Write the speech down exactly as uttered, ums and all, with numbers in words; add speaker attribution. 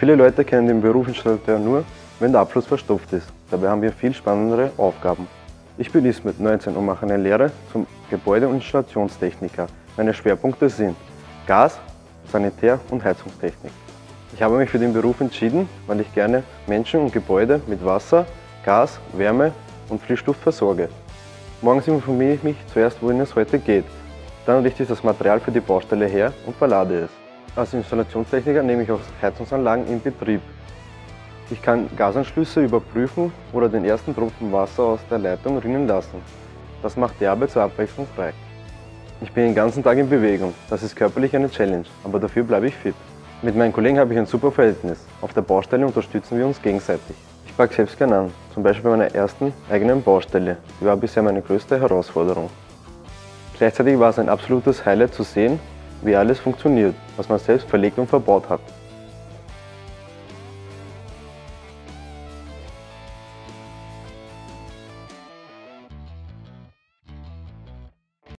Speaker 1: Viele Leute kennen den Beruf Installateur nur, wenn der Abfluss verstopft ist. Dabei haben wir viel spannendere Aufgaben. Ich bin Ismet, neunzehn und mache eine Lehre zum Gebäude- und Installationstechniker. Meine Schwerpunkte sind Gas-, Sanitär- und Heizungstechnik. Ich habe mich für den Beruf entschieden, weil ich gerne Menschen und Gebäude mit Wasser, Gas, Wärme und Frischluft versorge. Morgens informiere ich mich zuerst, wohin es heute geht. Dann richte ich das Material für die Baustelle her und verlade es. Als Installationstechniker nehme ich auch Heizungsanlagen in Betrieb. Ich kann Gasanschlüsse überprüfen oder den ersten Tropfen Wasser aus der Leitung rinnen lassen. Das macht die Arbeit so abwechslungsreich. Ich bin den ganzen Tag in Bewegung. Das ist körperlich eine Challenge, aber dafür bleibe ich fit. Mit meinen Kollegen habe ich ein super Verhältnis. Auf der Baustelle unterstützen wir uns gegenseitig. Ich packe selbst gern an, zum Beispiel bei meiner ersten eigenen Baustelle. Die war bisher meine größte Herausforderung. Gleichzeitig war es ein absolutes Highlight zu sehen, wie alles funktioniert, was man selbst verlegt und verbaut hat.